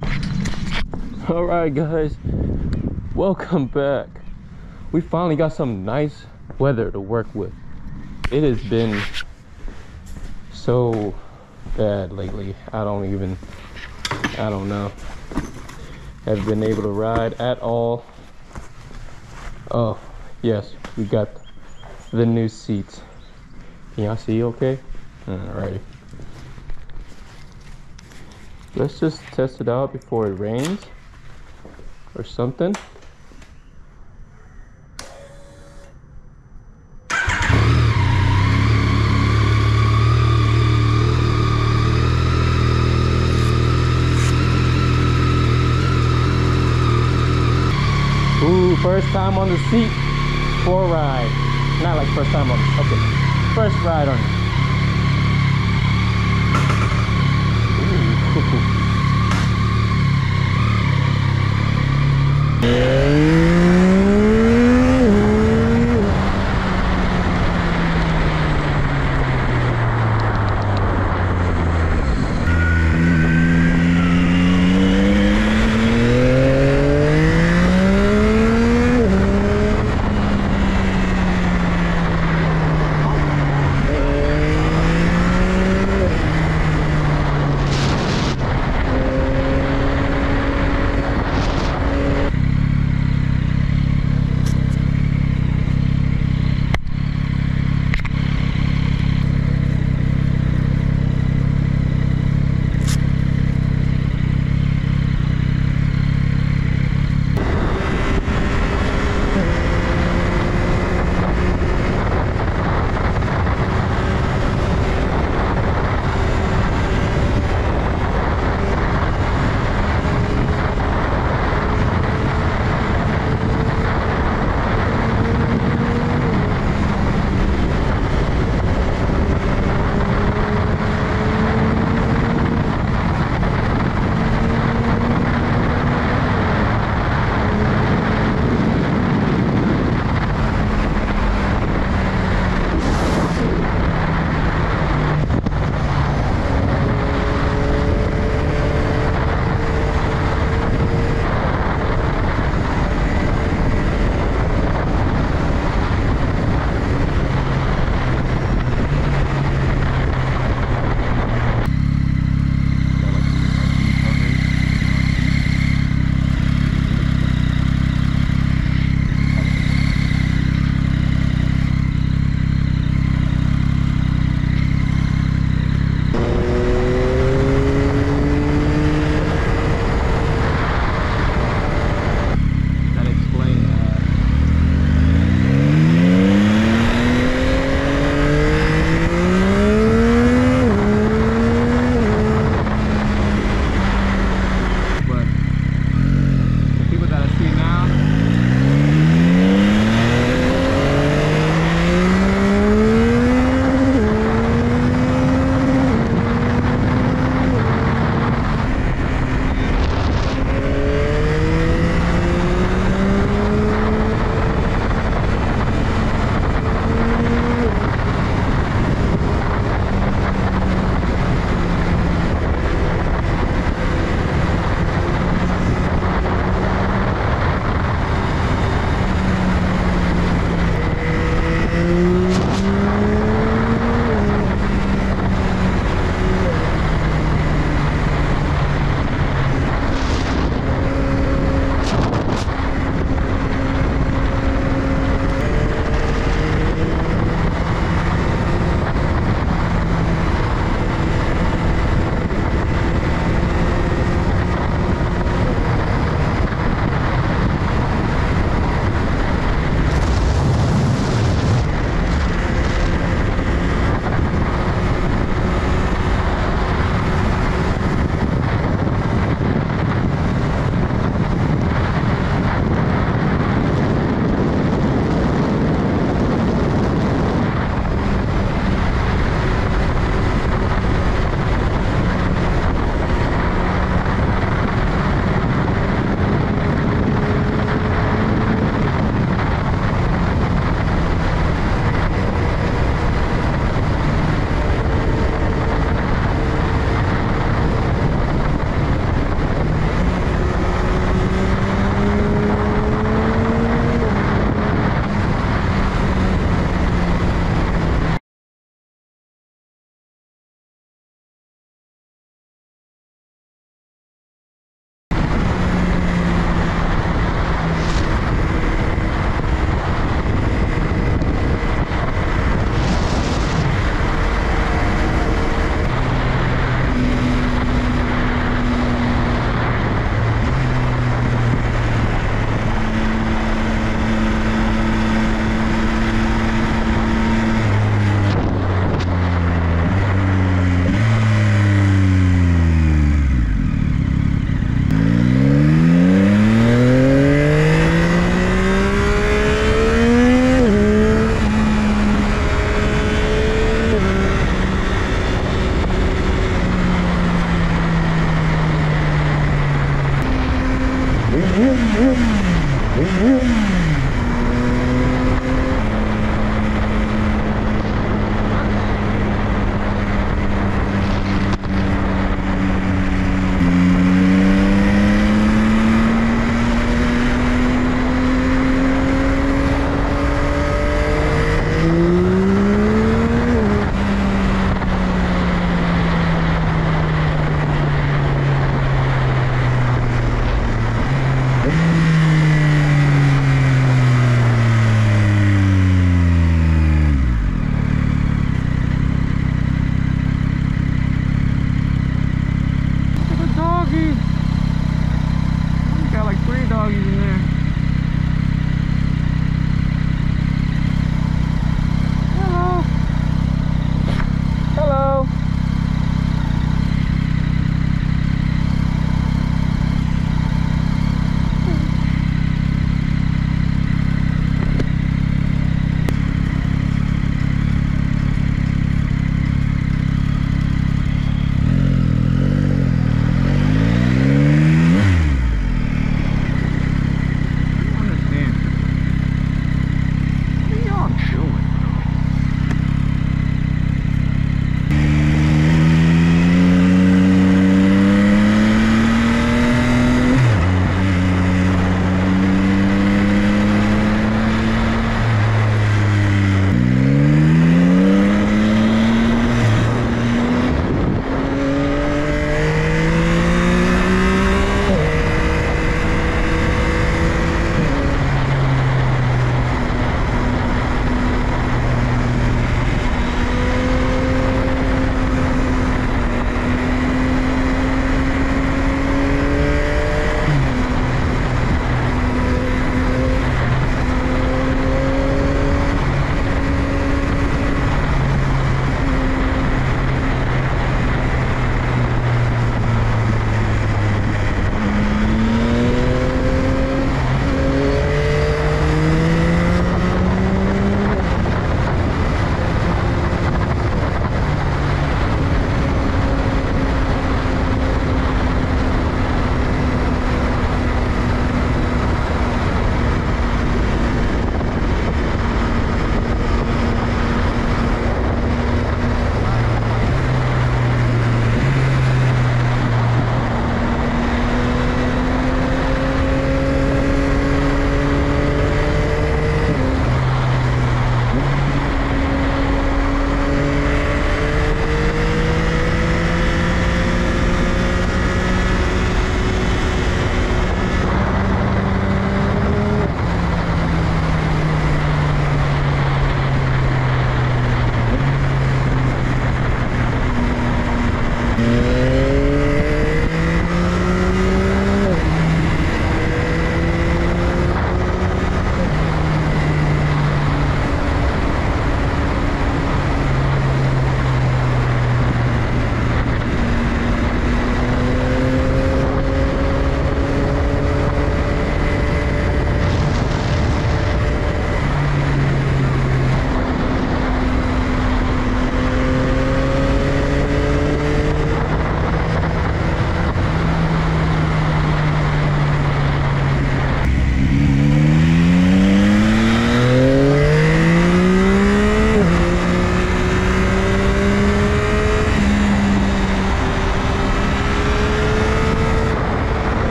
All right, guys, welcome back. We finally got some nice weather to work with. It has been so bad lately. I don't know. Have been able to ride at all. Oh yes, we got the new seats. Can y'all see okay? Alrighty. Let's just test it out before it rains or something. Ooh, first time on the seat for a ride. Not like first time on, okay. First ride on it.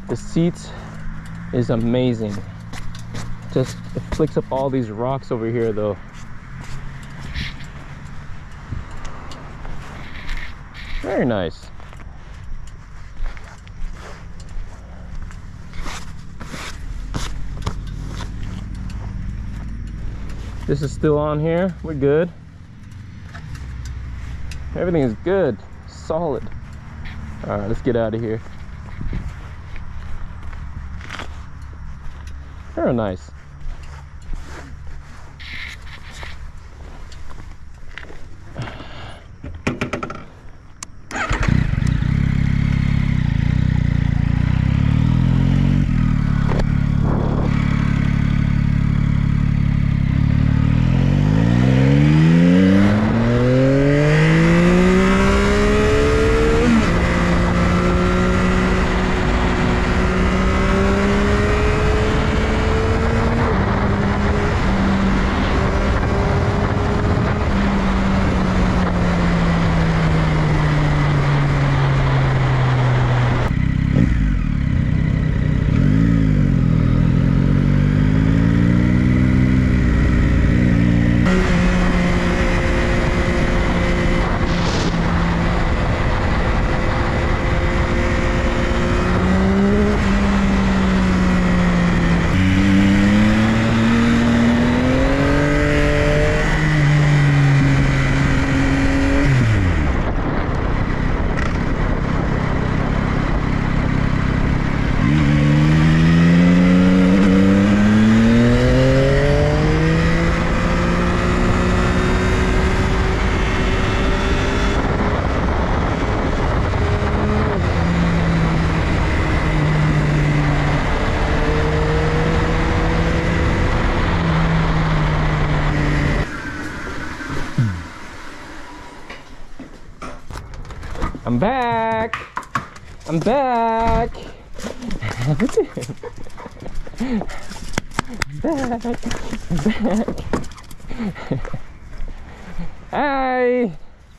The seats is amazing. Just it flicks up all these rocks over here though. Very nice. This is still on here. We're good. Everything is good. Solid. All right, let's get out of here. Very nice. I'm back. I'm back. I'm back. I'm back. Hi.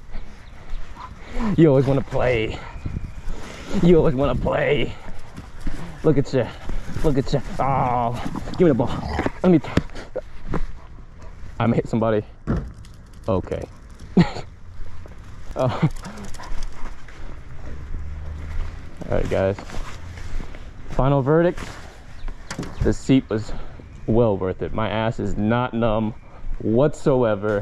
You always want to play. You always want to play. Look at you. Look at you. Oh, give me the ball. Let me. I'm hit somebody. Okay. Oh. Alright guys, final verdict, the seat was well worth it. My ass is not numb whatsoever.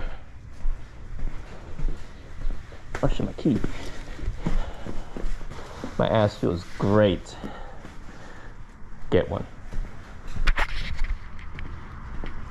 Where's my key? My ass feels great. Get one.